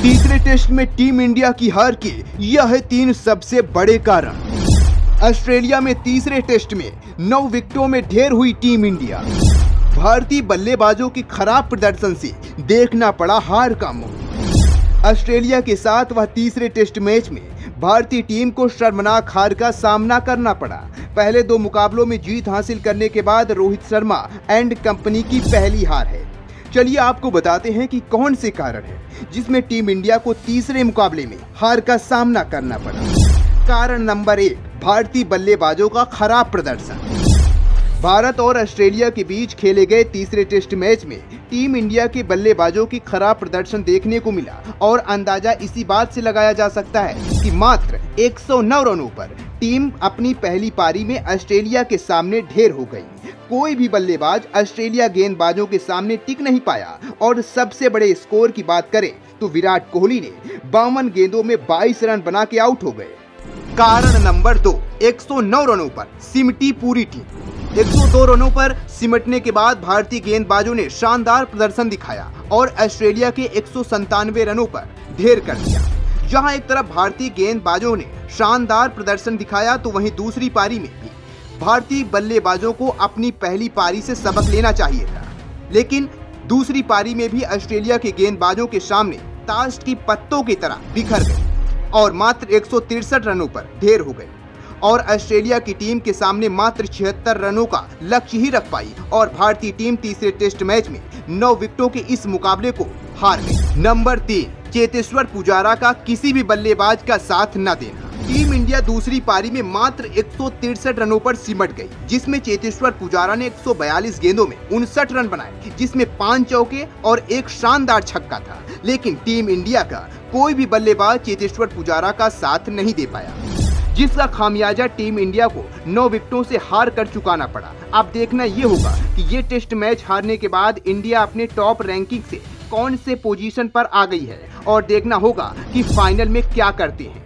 तीसरे टेस्ट में team India की हार के यह है 3 सबसे बड़े कारण। ऑस्ट्रेलिया में तीसरे टेस्ट में 9 विकेटों में ढेर हुई टीम इंडिया। भारतीय बल्लेबाजों के खराब प्रदर्शन से देखना पड़ा हार का मुंह। ऑस्ट्रेलिया के साथ वह तीसरे टेस्ट मैच में भारतीय टीम को शर्मनाक हार का सामना करना पड़ा। पहले 2 मुकाबलों में जीत हासिल करने के बाद रोहित शर्मा एंड कंपनी की पहली हार है। चलिए आपको बताते हैं कि कौन से कारण है जिसमें टीम इंडिया को तीसरे मुकाबले में हार का सामना करना पड़ा। कारण नंबर 1, भारतीय बल्लेबाजों का खराब प्रदर्शन। भारत और ऑस्ट्रेलिया के बीच खेले गए तीसरे टेस्ट मैच में टीम इंडिया के बल्लेबाजों की खराब प्रदर्शन देखने को मिला और अंदाजा इसी बात से लगाया जा सकता है कि मात्र 109 रनों पर टीम अपनी पहली पारी में ऑस्ट्रेलिया के सामने ढेर हो गई। कोई भी बल्लेबाज ऑस्ट्रेलिया गेंदबाजों के सामने टिक नहीं पाया और सबसे बड़े स्कोर की बात करें तो विराट कोहली ने 52 गेंदों में 22 रन बना के आउट हो गए। कारण नंबर 2, 109 रनों पर सिमटी पूरी टीम। 102 रनों पर सिमटने के बाद भारतीय गेंदबाजों ने शानदार प्रदर्शन दिखाया और ऑस्ट्रेलिया के 197 रनों पर ढेर कर दिया। जहां एक तरफ भारतीय गेंदबाजों ने शानदार प्रदर्शन दिखाया तो वहीं दूसरी पारी में भी भारतीय बल्लेबाजों को अपनी पहली पारी से सबक लेना चाहिए था, लेकिन दूसरी पारी में भी ऑस्ट्रेलिया के गेंदबाजों के सामने ताश की पत्तों की तरह बिखर गए और मात्र 163 रनों पर ढेर हो गए और ऑस्ट्रेलिया की टीम के सामने मात्र 76 रनों का लक्ष्य ही रख पाई और भारतीय टीम तीसरे टेस्ट मैच में 9 विकेटों के इस मुकाबले को हार गई। नंबर 3, चेतेश्वर पुजारा का किसी भी बल्लेबाज का साथ न देना। टीम इंडिया दूसरी पारी में मात्र 163 रनों पर सिमट गई, जिसमें चेतेश्वर पुजारा ने 142 गेंदों में 59 रन बनाए, जिसमें 5 चौके और 1 शानदार छक्का था। लेकिन टीम इंडिया का कोई भी बल्लेबाज चेतेश्वर पुजारा का साथ नहीं दे पाया, जिसका खामियाजा टीम इंडिया को 9 विकेटों से हार कर चुकाना पड़ा। अब देखना ये होगा कि ये टेस्ट मैच हारने के बाद इंडिया अपने टॉप रैंकिंग से कौन से पोजीशन पर आ गई है और देखना होगा कि फाइनल में क्या करते हैं।